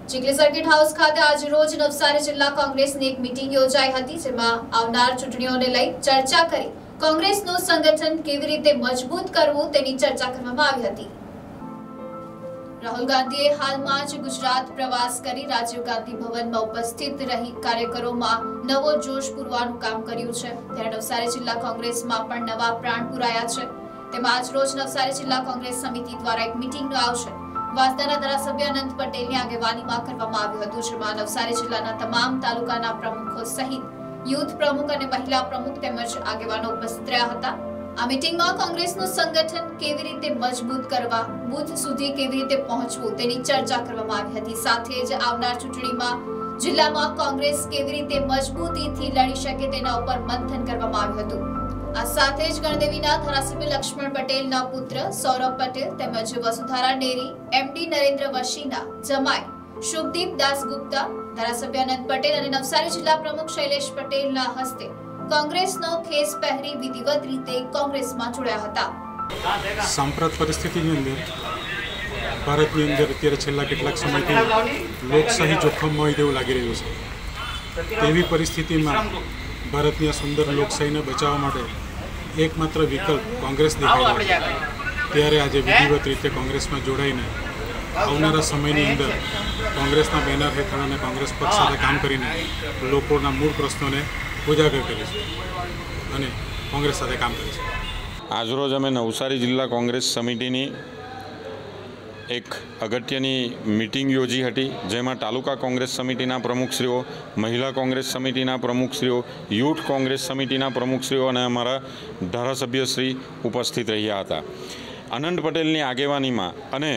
Chikhli circuit house ખાતે આજ રોજ નવસારી જિલ્લા કોંગ્રેસની એક મીટિંગ યોજાઈ હતી, જેમાં આવનાર ચૂંટણીઓને લઈ ચર્ચા કરી કોંગ્રેસનું સંગઠન કેવી રીતે મજબૂત કરવું તેની ચર્ચા કરવામાં આવી હતી। રાહુલ ગાંધીએ હાલમાં જ ગુજરાત પ્રવાસ કરી રાજીવ ગાંધી ભવનમાં ઉપસ્થિત રહી કાર્યકરોમાં નવો જોશ પૂરવાનું કામ કર્યું છે, ત્યારે નવસારી જિલ્લા કોંગ્રેસમાં પણ નવા પ્રાણ પુરાયા છે। તેમાં આજ રોજ નવસારી જિલ્લા કોંગ્રેસ સમિતિ દ્વારા એક મીટિંગ આવશે। વાસદાના ધારાસભ્ય અનંત પટેલની આગેવાનીમાં કરવામાં આવ્યું હતું, જેમાં નવસારી જિલ્લાના તમામ તાલુકાના પ્રમુખો સહિત યુથ પ્રમુખ અને મહિલા પ્રમુખ તેમજ આગેવાનો ઉપસ્થિત રહ્યા હતા। આ મીટિંગમાં કોંગ્રેસનું સંગઠન કેવી રીતે મજબૂત કરવા, બૂથ સુધી કેવી રીતે પહોંચવું તેની ચર્ચા કરવામાં આવી હતી। સાથે જ આવનાર ચૂંટણીમાં જિલ્લામાં કોંગ્રેસ કેવી રીતે મજબૂતીથી લડી શકે તેના ઉપર મંથન કરવામાં આવ્યું હતું। આ સાથે જ ગણદેવીના ધારાસભ્ય લક્ષ્મણ પટેલના પુત્ર સૌરભ પટેલ તેમજ વસુધારા ડેરી એમડી નરેન્દ્ર વશીના જમાઈ શુભદીપ દાસગુપ્તા, ધારાસભ્ય અનંત પટેલ અને નવસારી જિલ્લા પ્રમુખ શૈલેષ પટેલના હસ્તે કોંગ્રેસનો ખેસ પહેરી વિધિવત રીતે કોંગ્રેસમાં જોડાયા હતા। સાંપ્રત પરિસ્થિતિની અંદર ભારતની અંદર અત્યારે છેલ્લા કેટલાક સમયથી લોકશાહી જોખમમાં હોય તેવું લાગી રહ્યું છે। તેવી પરિસ્થિતિમાં ભારતની આ સુંદર લોકશાહીને બચાવવા માટે એકમાત્ર વિકલ્પ કોંગ્રેસ દેખાઈ રહ્યો છે। ત્યારે આજે વિધિવત રીતે કોંગ્રેસમાં જોડાઈને આવનારા સમયની અંદર કોંગ્રેસના બેનર હેઠળ અને કોંગ્રેસ પક્ષ સાથે કામ કરીને લોકોના મૂળ પ્રશ્નોને ઉજાગર કરીશું અને કોંગ્રેસ સાથે કામ કરીશું। આજરોજ અમે નવસારી જિલ્લા કોંગ્રેસ સમિતિની એક અગત્યની મીટિંગ યોજી હતી, જેમાં તાલુકા કોંગ્રેસ સમિતિના પ્રમુખશ્રીઓ, મહિલા કોંગ્રેસ સમિતિના પ્રમુખશ્રીઓ, યુથ કોંગ્રેસ સમિતિના પ્રમુખશ્રીઓ અને અમારા ધારાસભ્યશ્રી ઉપસ્થિત રહ્યા હતા। અનંત પટેલની આગેવાનીમાં અને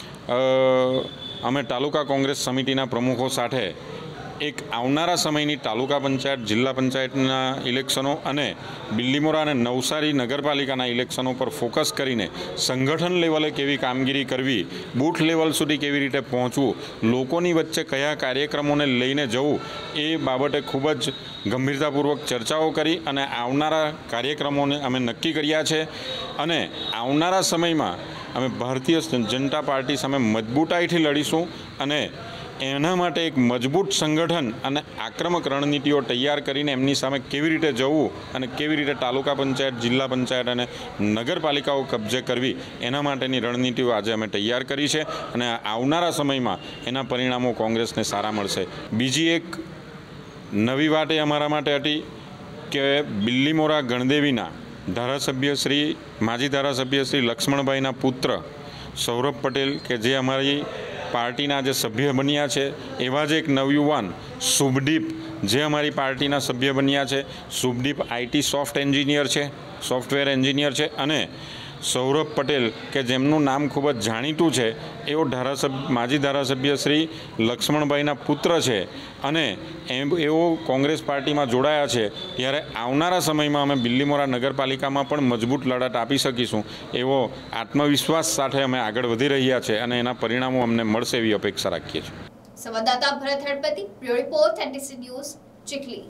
અમે તાલુકા કોંગ્રેસ સમિતિના પ્રમુખો સાથે એક આવનારા સમયની તાલુકા પંચાયત, જિલ્લા પંચાયતના ઇલેક્શનો અને બિલ્લીમોરા અને નવસારી નગરપાલિકાના ઇલેક્શનો પર ફોકસ કરીને સંગઠન લેવલે કેવી કામગીરી કરવી, બૂથ લેવલ સુધી કેવી રીતે પહોંચવું, લોકોની વચ્ચે કયા કાર્યક્રમોને લઈને જવું, એ બાબતે ખૂબ જ ગંભીરતાપૂર્વક ચર્ચાઓ કરી અને આવનારા કાર્યક્રમોને અમે નક્કી કર્યા છે અને આવનારા સમયમાં અમે ભારતીય જનતા પાર્ટી સામે મજબૂતાઈથી લડીશું અને એના માટે એક મજબૂત સંગઠન અને આક્રમક રણનીતિઓ તૈયાર કરીને એમની સામે કેવી રીતે જવું અને કેવી રીતે તાલુકા પંચાયત, જિલ્લા પંચાયત અને નગરપાલિકાઓ કબજે કરવી, એના માટેની રણનીતિઓ આજે અમે તૈયાર કરી છે અને આવનારા સમયમાં એના પરિણામો કોંગ્રેસને સારા મળશે। બીજી એક નવી વાત એ અમારા માટે હતી કે બિલ્લીમોરા ગણદેવીના માજી ધારાસભ્ય શ્રી લક્ષ્મણભાઈના પુત્ર સૌરભ પટેલ કે જે અમારી પાર્ટીના જે સભ્ય બન્યા છે, એવા જ એક નવયુવાન શુભદીપ જે અમારી પાર્ટીના સભ્ય બન્યા છે। શુભદીપ આઈટી સોફ્ટવેર એન્જિનિયર છે અને સૌરભ પટેલ કે જેમનું નામ ખૂબ જ જાણીતું છે, એવો માજી ધારાસભ્ય શ્રી લક્ષ્મણભાઈના પુત્ર છે અને એવો કોંગ્રેસ પાર્ટીમાં જોડાયા છે। ત્યારે આવનારા સમયમાં અમે બિલ્લીમોરા નગરપાલિકામાં પણ મજબૂત લડત આપી શકીશું એવો આત્મવિશ્વાસ સાથે અમે આગળ વધી રહ્યા છે અને એના પરિણામો અમને મળશે એવી અપેક્ષા રાખીએ છીએ। સંવાદદાતા Bharat Hadpati, report NTC news, Chikhli.